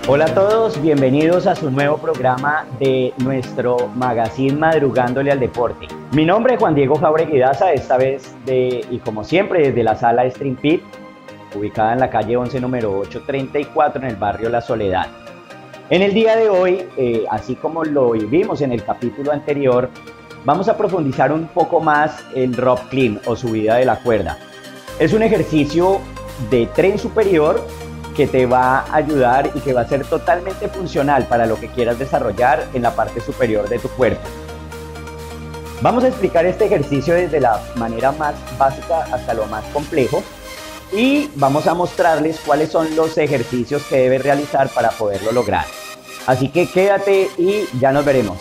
Hola a todos, bienvenidos a su nuevo programa de nuestro magazine Madrugándole al Deporte. Mi nombre es Juan Diego Jauregui Daza, esta vez y como siempre desde la sala Stream Pit, ubicada en la calle 11 número 834 en el barrio La Soledad. En el día de hoy, así como lo vimos en el capítulo anterior, vamos a profundizar un poco más el rope climb o subida de la cuerda. Es un ejercicio de tren superior que te va a ayudar y que va a ser totalmente funcional para lo que quieras desarrollar en la parte superior de tu cuerpo. Vamos a explicar este ejercicio desde la manera más básica hasta lo más complejo y vamos a mostrarles cuáles son los ejercicios que debes realizar para poderlo lograr. Así que quédate y ya nos veremos.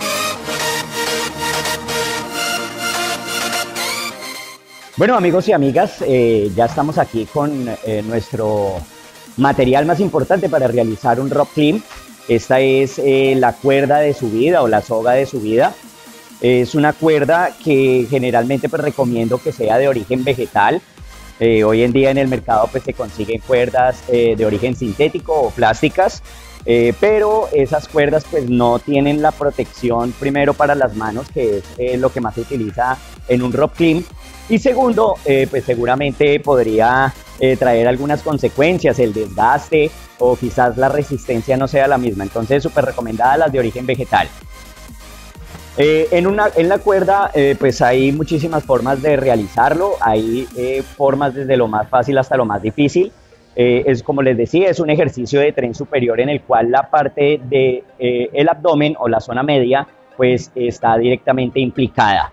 Bueno, amigos y amigas, ya estamos aquí con nuestro material más importante para realizar un rope climb. Esta es la cuerda de subida o la soga de subida. Es una cuerda que generalmente pues recomiendo que sea de origen vegetal. Hoy en día en el mercado pues se consiguen cuerdas de origen sintético o plásticas, pero esas cuerdas pues no tienen la protección primero para las manos, que es lo que más se utiliza en un rope climb. Y segundo, pues seguramente podría traer algunas consecuencias, el desgaste o quizás la resistencia no sea la misma. Entonces, súper recomendadas las de origen vegetal. En la cuerda, pues hay muchísimas formas de realizarlo. Hay formas desde lo más fácil hasta lo más difícil. Es como les decía, es un ejercicio de tren superior en el cual la parte de el abdomen o la zona media, pues está directamente implicada.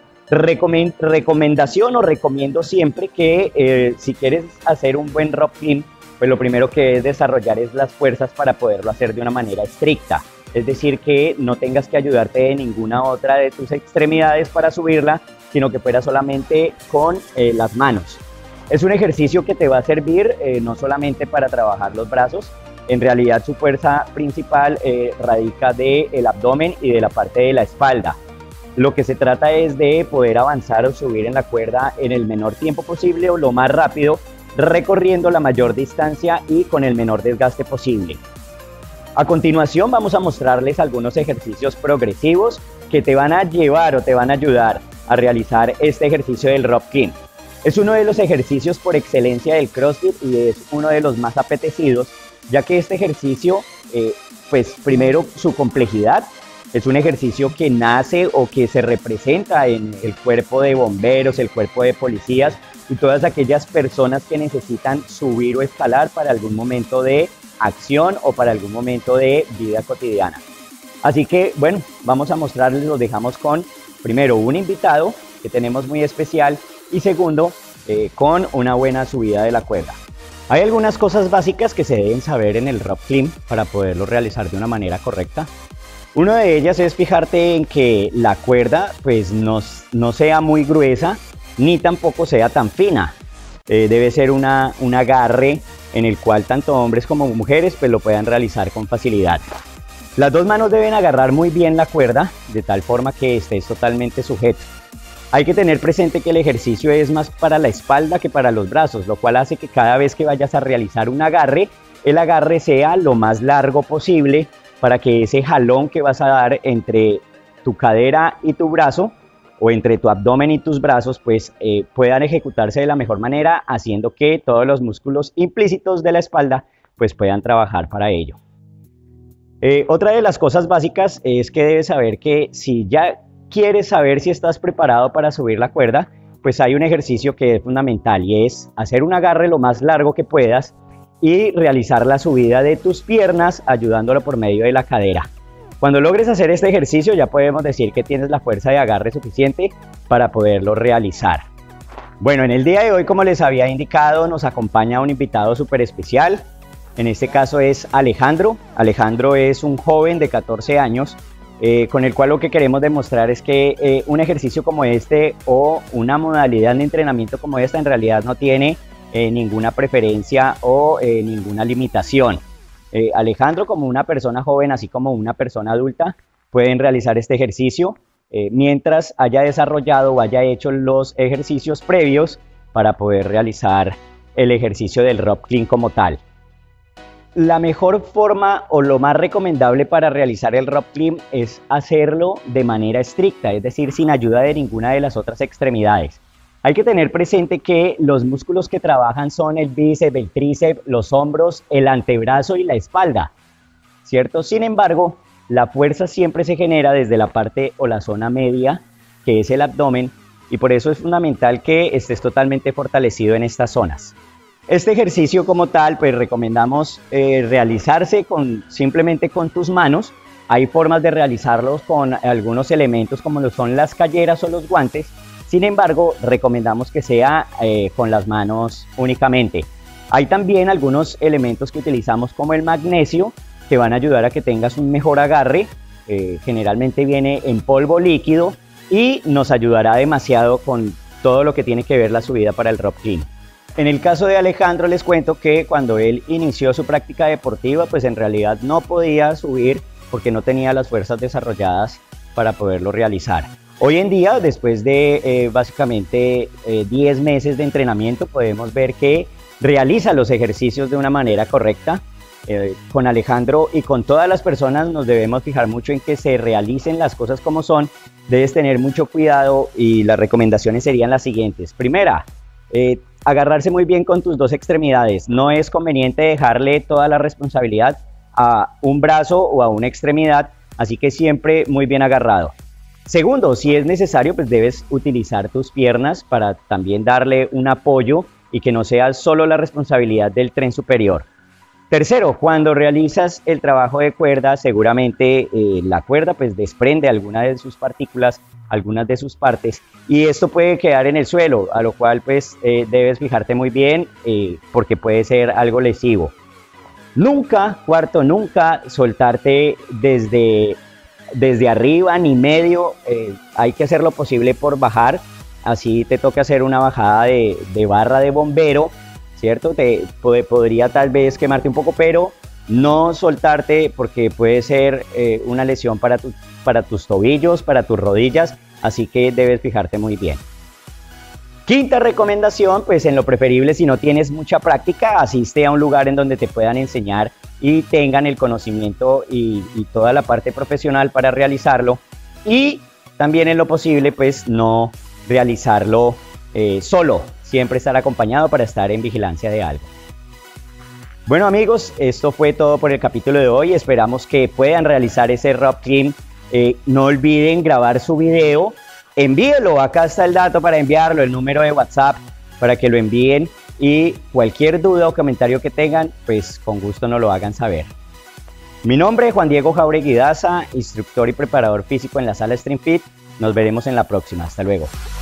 Recomendación o recomiendo siempre que si quieres hacer un buen rope climb, pues lo primero que debes desarrollar es las fuerzas para poderlo hacer de una manera estricta. Es decir, que no tengas que ayudarte de ninguna otra de tus extremidades para subirla, sino que fuera solamente con las manos. Es un ejercicio que te va a servir no solamente para trabajar los brazos, en realidad su fuerza principal radica del abdomen y de la parte de la espalda. Lo que se trata es de poder avanzar o subir en la cuerda en el menor tiempo posible o lo más rápido, recorriendo la mayor distancia y con el menor desgaste posible. A continuación vamos a mostrarles algunos ejercicios progresivos que te van a llevar o te van a ayudar a realizar este ejercicio del rope climb. Es uno de los ejercicios por excelencia del CrossFit y es uno de los más apetecidos, ya que este ejercicio, pues primero su complejidad. Es un ejercicio que nace o que se representa en el cuerpo de bomberos, el cuerpo de policías y todas aquellas personas que necesitan subir o escalar para algún momento de acción o para algún momento de vida cotidiana. Así que, bueno, vamos a mostrarles, los dejamos con, primero, un invitado que tenemos muy especial y segundo, con una buena subida de la cuerda. Hay algunas cosas básicas que se deben saber en el rope climb para poderlo realizar de una manera correcta. Una de ellas es fijarte en que la cuerda pues no sea muy gruesa ni tampoco sea tan fina. Debe ser un agarre en el cual tanto hombres como mujeres pues lo puedan realizar con facilidad. Las dos manos deben agarrar muy bien la cuerda de tal forma que estés totalmente sujeto. Hay que tener presente que el ejercicio es más para la espalda que para los brazos, lo cual hace que cada vez que vayas a realizar un agarre, el agarre sea lo más largo posible, para que ese jalón que vas a dar entre tu cadera y tu brazo o entre tu abdomen y tus brazos pues puedan ejecutarse de la mejor manera, haciendo que todos los músculos implícitos de la espalda pues puedan trabajar para ello. Otra de las cosas básicas es que debes saber que si ya quieres saber si estás preparado para subir la cuerda, pues hay un ejercicio que es fundamental y es hacer un agarre lo más largo que puedas y realizar la subida de tus piernas ayudándolo por medio de la cadera. Cuando logres hacer este ejercicio ya podemos decir que tienes la fuerza de agarre suficiente para poderlo realizar. Bueno, en el día de hoy, como les había indicado, nos acompaña un invitado súper especial. En este caso es Alejandro. Alejandro es un joven de 14 años con el cual lo que queremos demostrar es que un ejercicio como este o una modalidad de entrenamiento como esta en realidad no tiene ninguna preferencia o ninguna limitación. Alejandro, como una persona joven, así como una persona adulta, pueden realizar este ejercicio mientras haya desarrollado o haya hecho los ejercicios previos para poder realizar el ejercicio del rope climb como tal. La mejor forma o lo más recomendable para realizar el rope climb es hacerlo de manera estricta, es decir, sin ayuda de ninguna de las otras extremidades. Hay que tener presente que los músculos que trabajan son el bíceps, el tríceps, los hombros, el antebrazo y la espalda, ¿cierto? Sin embargo, la fuerza siempre se genera desde la parte o la zona media, que es el abdomen, y por eso es fundamental que estés totalmente fortalecido en estas zonas. Este ejercicio como tal, pues recomendamos realizarse simplemente con tus manos. Hay formas de realizarlos con algunos elementos como lo son las calleras o los guantes. Sin embargo, recomendamos que sea con las manos únicamente. Hay también algunos elementos que utilizamos como el magnesio que van a ayudar a que tengas un mejor agarre. Generalmente viene en polvo líquido y nos ayudará demasiado con todo lo que tiene que ver la subida para el rope climb. En el caso de Alejandro les cuento que cuando él inició su práctica deportiva, pues en realidad no podía subir porque no tenía las fuerzas desarrolladas para poderlo realizar. Hoy en día, después de básicamente 10 meses de entrenamiento, podemos ver que realiza los ejercicios de una manera correcta. Con Alejandro y con todas las personas nos debemos fijar mucho en que se realicen las cosas como son. Debes tener mucho cuidado y las recomendaciones serían las siguientes. Primera, agarrarse muy bien con tus dos extremidades. No es conveniente dejarle toda la responsabilidad a un brazo o a una extremidad, así que siempre muy bien agarrado. Segundo, si es necesario, pues debes utilizar tus piernas para también darle un apoyo y que no sea solo la responsabilidad del tren superior. Tercero, cuando realizas el trabajo de cuerda, seguramente la cuerda pues desprende alguna de sus partículas, algunas de sus partes, y esto puede quedar en el suelo, a lo cual pues debes fijarte muy bien porque puede ser algo lesivo. Cuarto, nunca soltarte desde arriba ni medio, hay que hacer lo posible por bajar, así te toca hacer una bajada de barra de bombero, ¿cierto? Podría tal vez quemarte un poco, pero no soltarte porque puede ser una lesión para tus tobillos, para tus rodillas, así que debes fijarte muy bien. Quinta recomendación, pues en lo preferible, si no tienes mucha práctica, asiste a un lugar en donde te puedan enseñar y tengan el conocimiento y toda la parte profesional para realizarlo, y también en lo posible, pues no realizarlo solo. Siempre estar acompañado para estar en vigilancia de algo. Bueno amigos, esto fue todo por el capítulo de hoy. Esperamos que puedan realizar ese rope climb. No olviden grabar su video. Envíelo, acá está el dato para enviarlo, el número de WhatsApp para que lo envíen. Y cualquier duda o comentario que tengan, pues con gusto nos lo hagan saber. Mi nombre es Juan Diego Jauregui Daza, instructor y preparador físico en la sala Stream Fit. Nos veremos en la próxima. Hasta luego.